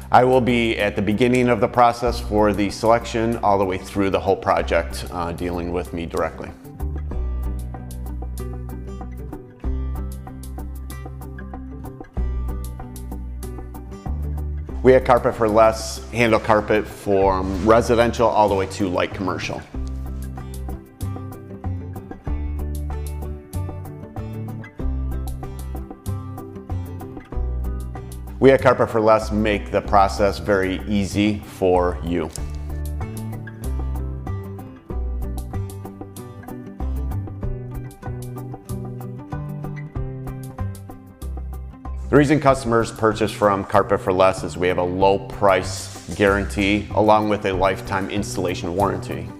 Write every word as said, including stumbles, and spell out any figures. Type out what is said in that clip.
I will be at the beginning of the process for the selection all the way through the whole project, uh, dealing with me directly. We at Carpet for Less handle carpet from residential all the way to light commercial. We at Carpet for Less make the process very easy for you. The reason customers purchase from Carpet for Less is we have a low price guarantee along with a lifetime installation warranty.